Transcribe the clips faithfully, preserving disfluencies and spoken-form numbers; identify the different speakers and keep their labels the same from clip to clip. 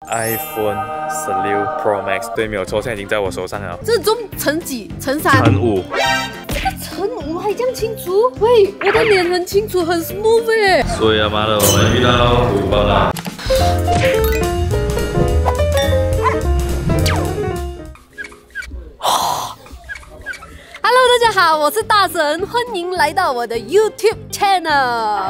Speaker 1: iPhone 十六 Pro Max， 对，没有错，现在已经在我手上了。
Speaker 2: 这中乘几？乘三？
Speaker 1: 乘五。
Speaker 2: 这个乘五还这样清楚？喂，我的脸很清楚，很 smooth 哎。
Speaker 1: 所以啊妈的，我们遇到虎帮了。
Speaker 2: Hello， 大家好，我是大神，欢迎来到我的 YouTube channel。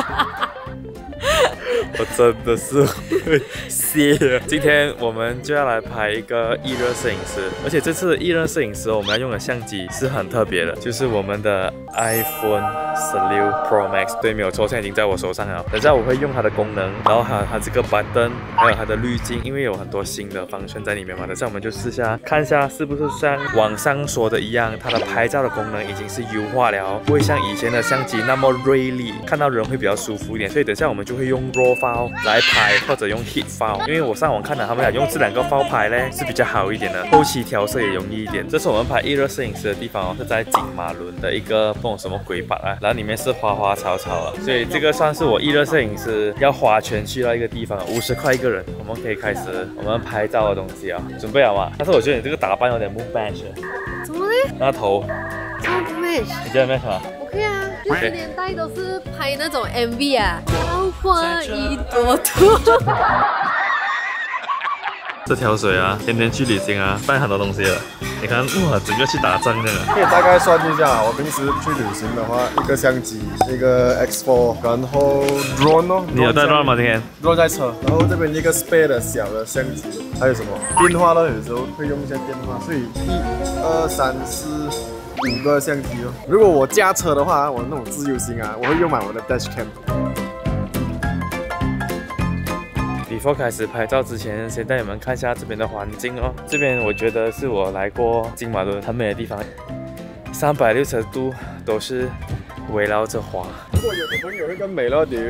Speaker 1: 我真的是会谢。今天我们就要来拍一个艺热摄影师，而且这次的艺热摄影师我们要用的相机是很特别的，就是我们的 iPhone 十六 Pro Max， 对，没有错，现在已经在我手上了。等下我会用它的功能，然后还有它这个 button， 还有它的滤镜，因为有很多新的方圈在里面嘛。等下我们就试下看一下是不是像网上说的一样，它的拍照的功能已经是优化了，不会像以前的相机那么锐利，看到人会比较舒服一点。所以等下我们就会用 RAW file 来拍，或者用 Hit file， 因为我上网看了，他们俩用这两个 file 拍呢是比较好一点的，后期调色也容易一点。这是我们拍艺热摄影师的地方哦，是在金马伦的一个不懂什么鬼吧啊，然后里面是花花草草啊，所以这个算是我艺热摄影师要花钱去到一个地方，五十块一个人，我们可以开始我们拍照的东西啊，准备好吗？但是我觉得你这个打扮有点不 match，
Speaker 2: 怎么嘞？
Speaker 1: 那头，
Speaker 2: 怎么不 match？
Speaker 1: 你觉得 match 吗？
Speaker 2: OK 啊，六十年代都是拍那种 M V 啊，桃花一朵朵。
Speaker 1: 这条水啊，天天去旅行啊，办很多东西了。你看，哇，整个去打仗这个。
Speaker 3: 可以大概算一下，我平时去旅行的话，一个相机，一个 X 四，然后 drone 哦。
Speaker 1: 你有带 drone 吗？今天
Speaker 3: drone 在车，然后这边一个 spare 的小的相机，还有什么电话呢？有时候会用一下电话，所以一、二、三、四。五个相机哦。如果我驾车的话，我那种自由行啊，我会用买我的 Dashcam。Before
Speaker 1: 开始拍照之前，先带你们看一下这边的环境哦。这边我觉得是我来过金马伦很美的地方，三百六十度都是围绕着花。
Speaker 3: 如果有的朋友会更美了屌。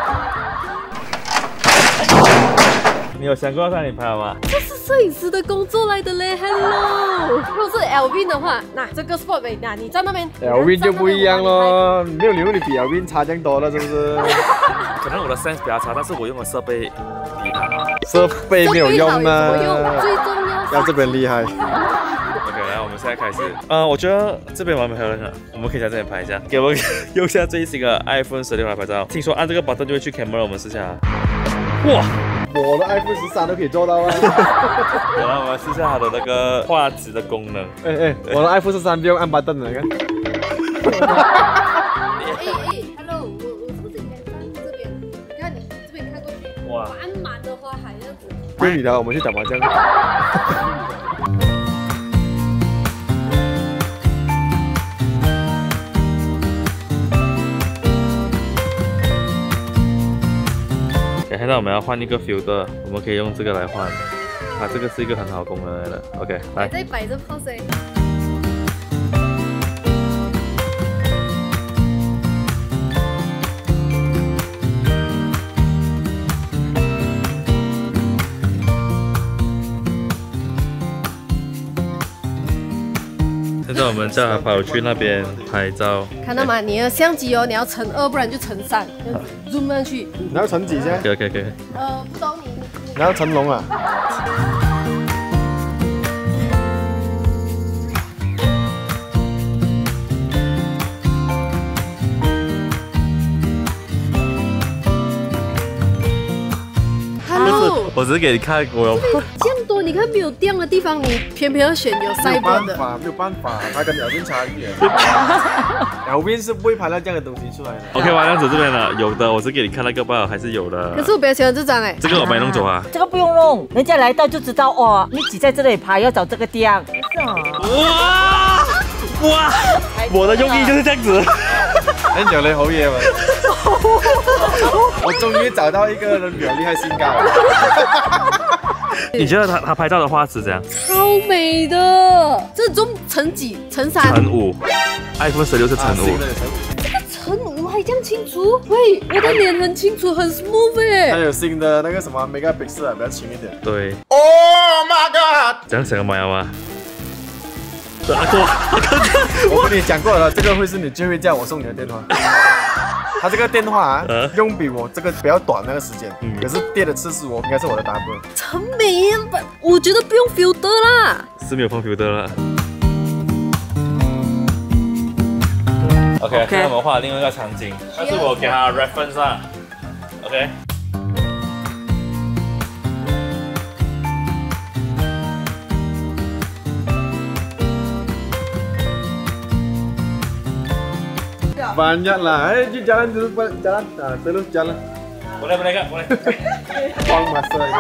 Speaker 1: 你有想过要让你拍吗？
Speaker 2: 这是摄影师的工作来的嘞 ，Hello。如果是 Elvin 的话，那这个 spot 位，那你在那边
Speaker 3: ，Elvin 就不一样咯，没有理由你比 Elvin 差这样多了，是不是？
Speaker 1: 可能我的 sense 比较差，但是我用的设备比他好。
Speaker 3: 设备没有用啊，
Speaker 2: 最重要
Speaker 3: 要这边厉害。
Speaker 1: OK， 来，我们现在开始。嗯，我觉得这边完美漂亮了，我们可以在这里拍一下。给我用下最新的 iPhone 十六来拍照。听说按这个 button 就会去 camera， 我们试下。哇！
Speaker 3: 我的 iPhone 十三都可以做到啊！
Speaker 1: 然后我们试下它的那个画质的功能。
Speaker 3: 哎哎，我的 iPhone 十三不用按 button 的，你看。
Speaker 2: 哎哎 ，Hello， 我我是不是应该站这边？你看你这边看过去，哇，满满的花海这样子。
Speaker 3: 不用理他，我们去打麻将。
Speaker 1: 现在我们要换一个 filter， 我们可以用这个来换，啊，这个是一个很好的功能来的。OK， 来。
Speaker 2: 再摆着 pose。
Speaker 1: 现在我们叫他跑去那边拍照，
Speaker 2: 看到吗？你的相机哦，你要乘二，不然就乘三，zoom 上去。
Speaker 3: 你要乘几下？
Speaker 1: 可以可以可以。
Speaker 2: 呃，不懂你。
Speaker 3: 你要成龙啊？
Speaker 1: 我只是给你看，我有
Speaker 2: 这样多，你看没有电的地方，你偏偏要选有塞波的。
Speaker 3: 没有办法，没有办法，他跟Elvin差一点。Elvin 是不会拍到这样的东西出来的。
Speaker 1: OK 吗？这样子这边的有的，我是给你看那个吧，还是有的。
Speaker 2: 可是我比较喜欢这张哎。
Speaker 1: 这个我帮你弄走啊。
Speaker 4: 这个不用弄，人家来到就知道哦，你挤在这里拍要找这个地方。
Speaker 1: 哇哇！我的用意就是这样子。
Speaker 3: 很久嘞，好嘢嘛！我终于找到一个人比我厉害性高了。
Speaker 1: 你觉得他他拍照的画质怎样？
Speaker 2: 超美的，这中乘几？乘三？
Speaker 1: 乘五 ，iPhone 十六是乘五。
Speaker 2: 这个乘五还这样清楚？喂，我的脸很清楚，很 smooth 哎。
Speaker 3: 还有新的那个什么 megapixel 啊，比较轻一点。
Speaker 1: 对。
Speaker 3: Oh my god！
Speaker 1: 这样想要买吗？
Speaker 3: 我跟你讲过了，这个会是你最后一架我送你的电话。 他这个电话啊，
Speaker 1: 呃
Speaker 3: 用比我这个比较短那个时间，
Speaker 1: 嗯
Speaker 3: 可是跌的次数我应该是我的 double。
Speaker 2: 陈美，我觉得不用 filter 啦。
Speaker 1: 是没有放 filter 了。OK， 现在我们画另外一个场景，但是我给他 reference 啊。OK。
Speaker 3: Banyak lah, eh, you jalan dulu, jalan, nah, terus jalan.
Speaker 1: Boleh, boleh kak, boleh.
Speaker 3: Buang masa ini.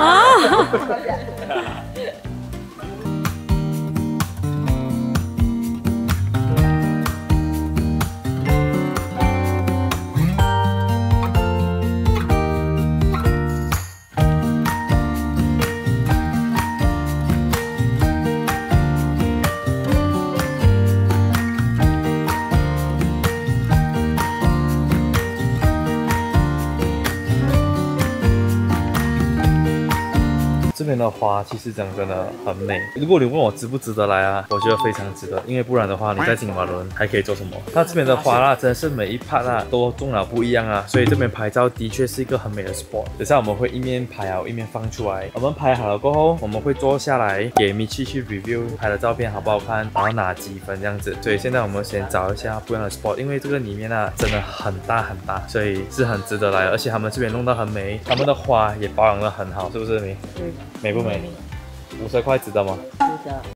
Speaker 1: 这边的花其实讲真的很美。如果你问我值不值得来啊，我觉得非常值得，因为不然的话你在金马伦还可以做什么？它这边的花啦，真的是每一 part 啊都种了不一样啊，所以这边拍照的确是一个很美的 spot。等下我们会一面拍好一面放出来，我们拍好了过后，我们会坐下来给米奇去 review 拍的照片好不好看，然后拿几分这样子。所以现在我们先找一下不一样的 spot， 因为这个里面啊真的很大很大，所以是很值得来的，而且他们这边弄得很美，他们的花也保养得很好，是不是美？
Speaker 4: 嗯，
Speaker 1: 美不美？五十块值得吗？
Speaker 4: 是的。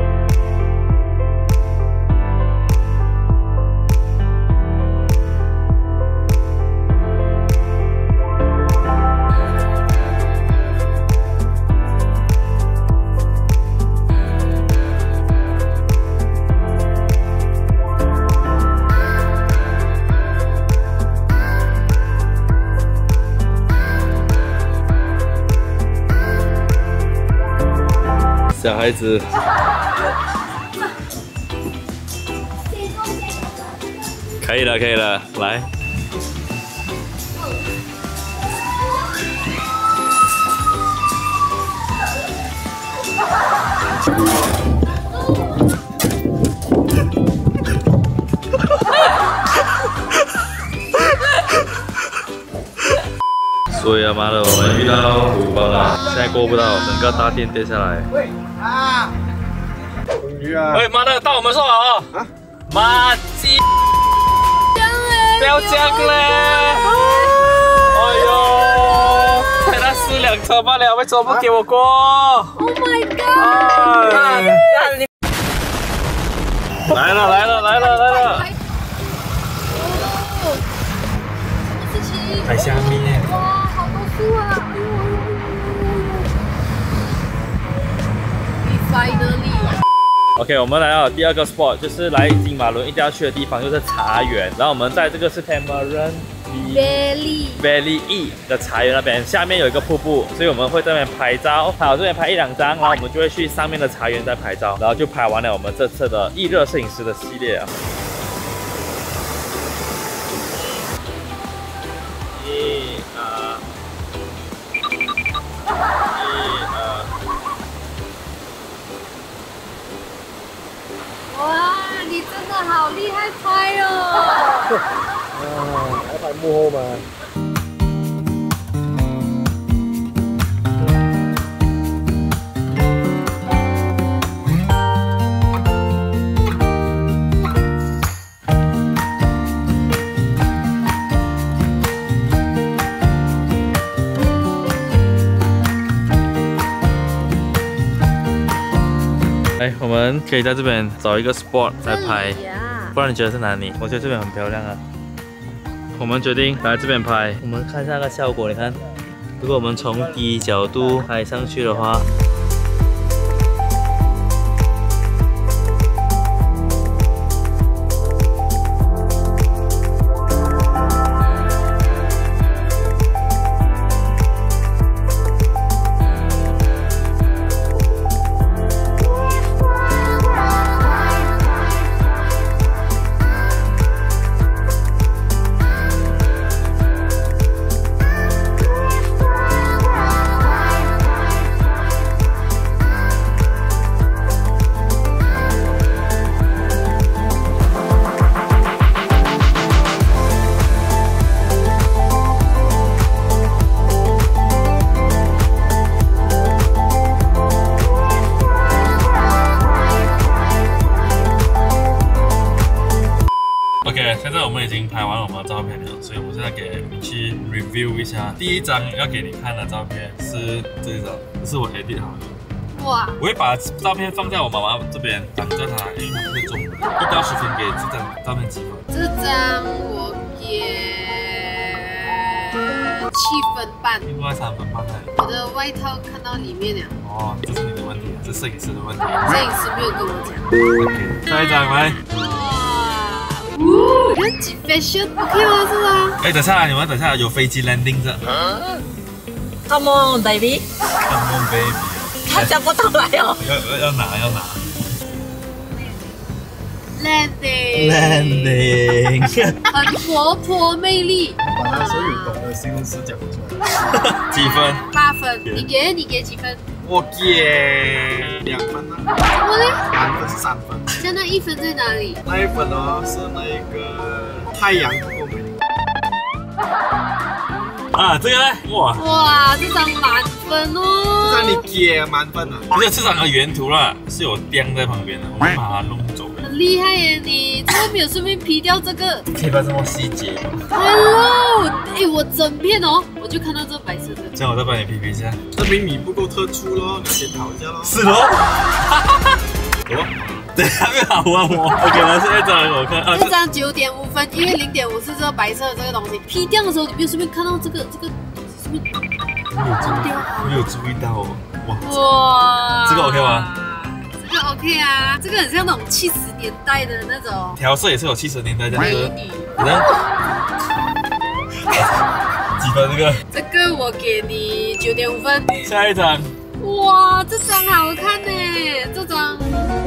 Speaker 1: 小孩子，可以了，可以了，来。所以啊妈的，我们遇到虎帮了，现在过不到，整个大殿跌下来。
Speaker 3: 喂啊！终于啊！
Speaker 1: 喂妈的，到我们说好啊！啊，妈鸡！不要这样嘞！哎呦，才那四辆车罢了，为什么不给我过
Speaker 2: Oh my god！
Speaker 1: 来了来了来了来了！
Speaker 2: 哦，什么事情？
Speaker 1: 在下面。
Speaker 2: 哇，好多树啊！哎呦呦呦呦！ Finally。
Speaker 1: OK， 我们来到第二个 spot， 就是来金马伦一定要去的地方，就是茶园。然后我们在这个是 Tamarind
Speaker 2: Valley
Speaker 1: Valley E 的茶园那边，下面有一个瀑布，所以我们会在那边拍照，好这边拍一两张，然后我们就会去上面的茶园再拍照，然后就拍完了我们这次的易热摄影师的系列啊。一二，一二。
Speaker 2: 哇，你真的好厉害拍哦！
Speaker 3: 啊，还拍幕后吗？
Speaker 1: 哎，我们可以在这边找一个 spot 来拍，
Speaker 2: 这里呀
Speaker 1: 不然你觉得是哪里？我觉得这边很漂亮啊。我们决定来这边拍，我们看一下那个效果。你看，如果我们从低角度拍上去的话， review 一下，第一张要给你看的照片是这张，这是我 edit 好的。
Speaker 2: 哇！
Speaker 1: 我会把照片放在我妈妈这边，挡着她，因为她不会中。一到十分给这张照片几分？
Speaker 2: 这张我给七分半。
Speaker 1: 另外三分半那里。
Speaker 2: 我的外套看到里面了。
Speaker 1: 哦，这是你的问题，这是摄影师的问题。
Speaker 2: 摄影师没有跟我讲。
Speaker 1: OK， 下一张来。
Speaker 2: 哇，哦，要几 fashion？OK 吗？是吗？
Speaker 1: 哎，等下，你们等下有飞机 landing 着。
Speaker 4: Come on, baby.
Speaker 1: Come on, baby.
Speaker 4: 他想不到来哦。
Speaker 1: 要要要拿要拿。
Speaker 2: Landing。
Speaker 1: Landing。
Speaker 2: 很活泼魅力。
Speaker 3: 把他所有懂的形容词讲出来。
Speaker 1: 几分？
Speaker 2: 八分。你给你给几分？
Speaker 3: 我给两分呢。
Speaker 2: 怎么呢？
Speaker 3: 满分是三分。
Speaker 2: 现在一分在哪里？
Speaker 3: 那一分哦是那个太阳不够美。
Speaker 1: 啊，这个呢？哇
Speaker 2: 哇，这张满分哦！
Speaker 3: 这张你给满分啊？
Speaker 1: 不是这张的原图啦，是有钉在旁边的，我们把它弄走了。
Speaker 2: 很厉害耶你！怎么没有顺便 P 掉这个？
Speaker 1: 可以把这么细节吗
Speaker 2: ？Hello， 哎，我整片哦，我就看到这白色的。
Speaker 1: 这样我再帮你 P P 一下。
Speaker 3: 证明你不够特殊咯，你检讨一下咯。
Speaker 1: 是咯。哦，对，还没好啊我。OK， 来下一张我看啊。
Speaker 2: 这张九点五分，因为零点五是这个白色的这个东西。P 掉的时候，你没有顺便看到这个这个是不是？
Speaker 1: 没有注意，没有注意到哦。哇，
Speaker 2: 哇，
Speaker 1: 这个 OK 吗？
Speaker 2: 这个 OK 啊，这个很像那种七十年代的那种
Speaker 1: 调色也是有七十年代这样
Speaker 2: 美
Speaker 1: 子。
Speaker 2: 女。
Speaker 1: 几分这个？
Speaker 2: 这个我给你九点五分。
Speaker 1: 下一张。
Speaker 2: 哇，这张好看呢，这张。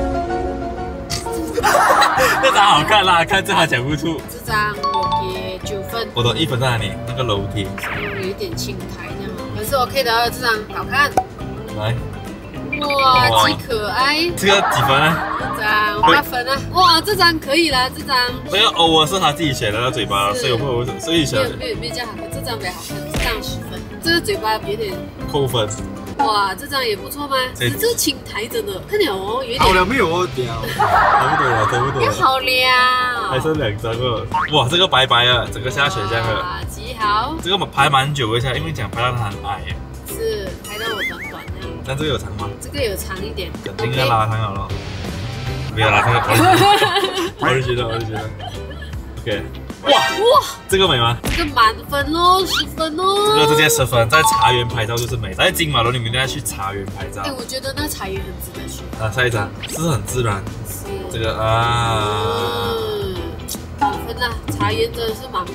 Speaker 1: 这张好看啦，看这还讲不出。
Speaker 2: 这张我给九分。
Speaker 1: 我的一分在哪里？那个楼梯。
Speaker 2: 有一点青苔这样，还是 OK 的。这张好看。
Speaker 1: 来。
Speaker 2: 哇，极可爱。
Speaker 1: 这个几分呢？
Speaker 2: 这张八分啊。哇，这张可以了，这张。
Speaker 1: 这个偶尔是他自己选的，那嘴巴，所以我会所以选。
Speaker 2: 没有没有这样好看，这张比较好看，这张十分。这个嘴巴有点
Speaker 1: 扣分。
Speaker 2: 哇，这张也不错吗？这这青苔真的，看了哦，有点。
Speaker 3: 好了没有哦，屌。
Speaker 1: 差不多了，差不多了。
Speaker 2: 好了。
Speaker 1: 还剩两张了。哇，这个白白的，整个下选项了。
Speaker 2: 啊，极好。
Speaker 1: 这个我拍蛮久一下，因为讲拍到它很矮。
Speaker 2: 是，拍到我短短的。
Speaker 1: 但这个有长吗？
Speaker 2: 这个有长一点。
Speaker 1: 肯定要拉长好了。没有拉长，我就觉得，我就觉得。OK。哇哇，这个美吗？
Speaker 2: 这个满分哦，十分哦。
Speaker 1: 这个直接十分，在茶园拍照就是美，在金马仑你们一定要去茶园拍照。
Speaker 2: 哎，我觉得那茶园很值得去。
Speaker 1: 啊，下一张是很自然。
Speaker 2: 是。
Speaker 1: 这个啊。
Speaker 2: 嗯，满分啦，茶园真的是满分。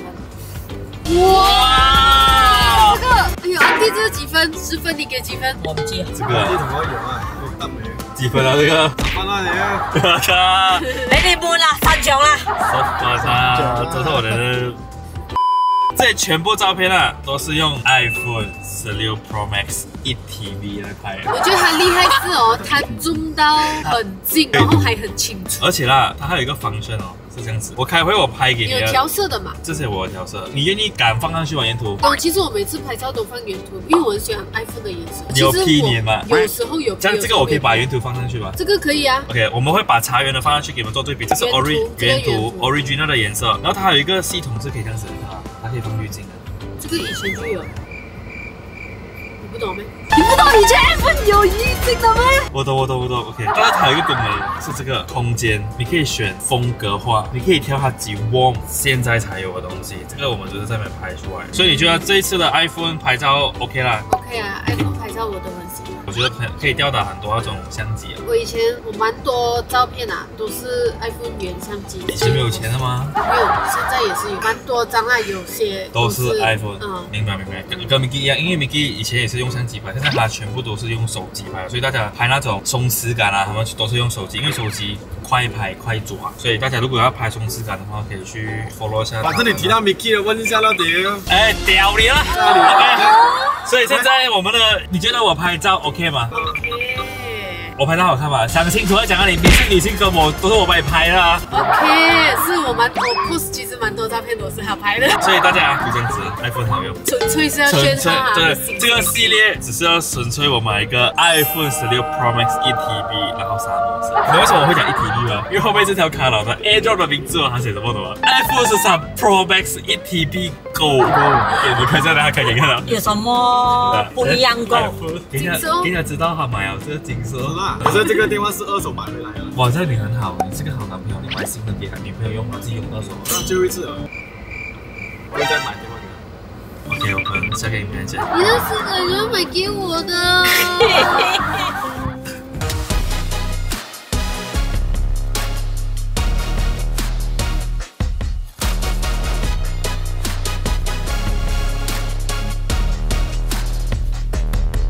Speaker 2: 哇，这个，哎呦，安迪这个几分？十分你给几分？
Speaker 4: 我不记了。
Speaker 1: 这个
Speaker 3: 你同我有啊？我答没？
Speaker 1: 几分啊？这个？
Speaker 3: 放那里啊！
Speaker 1: 我靠！
Speaker 4: 你哋搬啦，三强啦！
Speaker 1: 我操！这是我的。这全部照片啊，都是用 iPhone 十六 Pro Max 一 T B 来拍的。
Speaker 2: 我觉得它厉害是哦，它 zoom 到很近，然后还很清楚。
Speaker 1: 而且啦，它还有一个function哦，是这样子。我开回我拍给你的。
Speaker 2: 有调色的嘛？
Speaker 1: 这些我有调色，你愿意敢放上去吗？原图？
Speaker 2: 哦，其实我每次拍照都放原图，因为我很喜欢 iPhone 的颜色。
Speaker 1: 你有 P 年吗？
Speaker 2: 有时候有。
Speaker 1: 这样这个我可以把原图放上去吗？
Speaker 2: 这个可以啊。
Speaker 1: OK， 我们会把茶园的放上去给你们做对比，这是 ori 原图 original 的颜色，然后它还有一个系统是可以这样子的，它可以放滤镜的。
Speaker 2: 这个以前就有，你不懂没？你不懂以前 iPhone 有滤镜的吗？
Speaker 1: 我懂我懂我懂 ，OK。但是它有一个功能是这个空间，你可以选风格化，你可以挑它几 warm 现在才有的东西，这个我们就是在那边拍出来。所以你觉得这一次的 iPhone 拍照 OK 啦
Speaker 2: ？OK 啊 ，iPhone 拍照我都很喜欢。
Speaker 1: 我觉得可可以吊打很多那种相机啊。
Speaker 2: 我以前我蛮多照片啊，都是 iPhone 原相机。
Speaker 1: 以前没有钱的吗？
Speaker 2: 没有，现在也是有蛮多张啊，有些
Speaker 1: 都是 iPhone。
Speaker 2: 嗯，
Speaker 1: 明白明白，跟跟 Mickey 一样，因为 Mickey 以前也是用相机拍，现在他全部都是用手机拍，所以大家拍那种松弛感啊，他们都是用手机，因为手机快拍快抓，所以大家如果要拍松弛感的话，可以去 follow 一下。
Speaker 3: 反正你提到 Mickey 了，问一下到底。
Speaker 1: 哎，屌你了 ！OK。所以现在我们的，你觉得我拍照 OK 吗
Speaker 2: ？OK。
Speaker 1: 我拍的好看吧？相信除了讲到你明星女性跟我都是我帮你拍的啊。
Speaker 2: OK， 是我蛮多 post， 其实蛮多照片都是他拍的。
Speaker 1: 所以大家就这样子 ，iPhone 好用。
Speaker 2: 纯粹是要宣传啊。
Speaker 1: 对，这个系列只是要纯粹我买一个 iPhone 十六 Pro Max 一 T B， 然后啥模式。你为什么我会讲一 T B 吗？因为后面这条卡佬的 AirDrop 的名字哦，它写什么的吗 ？iPhone 十三 Pro Max 一 T B Go Go， 给你们看一下，大家看给看到。
Speaker 4: 有什么不一样过？
Speaker 1: 给人家给人家知道他买了这个金色
Speaker 3: 啦。可是这个电话是二手买回来的。
Speaker 1: 哇，这你很好，你是个好男朋友，你买新的给他女朋友用，自己用二手。
Speaker 3: 那最后一次了，不会再买电话给他。
Speaker 1: OK， 我们下个影片见。
Speaker 2: 你的是哪人买给我的？